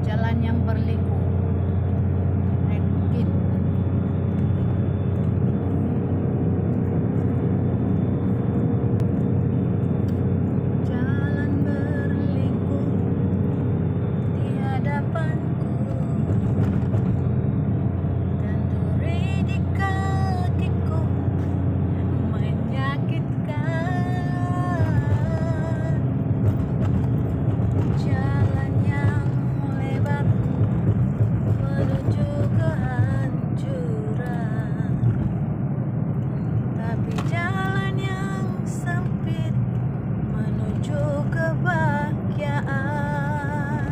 jalan yang berliku. Naik bukit. Jalan berliku di hadapanku, dan duri di kakiku menyakitkan. Jalan yang lebar menuju kehancuran, tapi jalan yang sempit menuju kebahagiaan.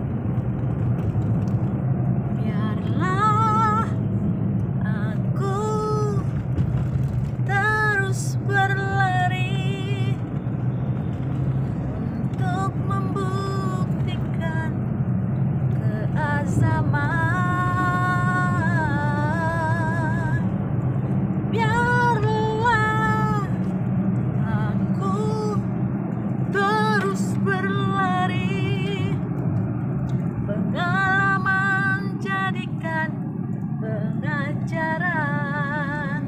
Biarlah aku terus berlari untuk membuktikan keazaman. Biarlah aku terus berlari, pengalaman jadikan pengajaran.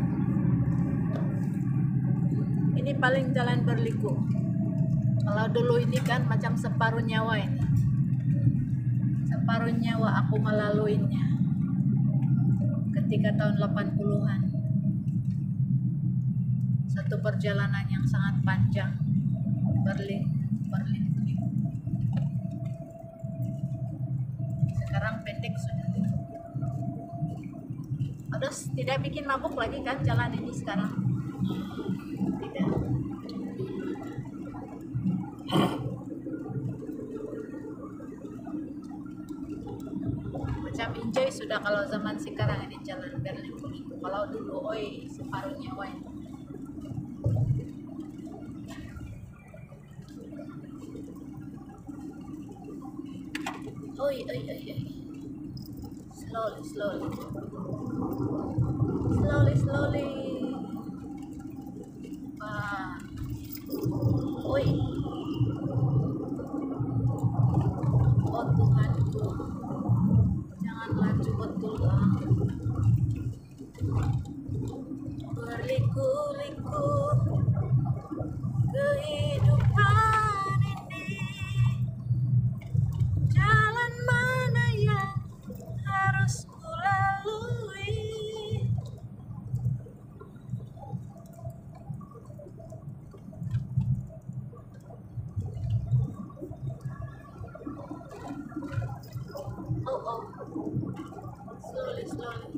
Ini paling jalan berliku. Kalau dulu ini kan macam separuh nyawa ini. Separuh nyawa aku melaluinya ketika tahun 80-an. Satu perjalanan yang sangat panjang, berliku. Sekarang pendek sudah. Terus tidak bikin mabuk lagi kan jalan ini sekarang? Tidak. Macam enjoy sudah kalau zaman sekarang ini jalan berliku. Kalau dulu oi separuh nyawa ini. Oi. Slowly. Wah. Oi. Oh Tuhanku, jangan laju betul lah. Berliku-liku kehidupan ini, jalan mana yang harus kulalui? Oh, slowly.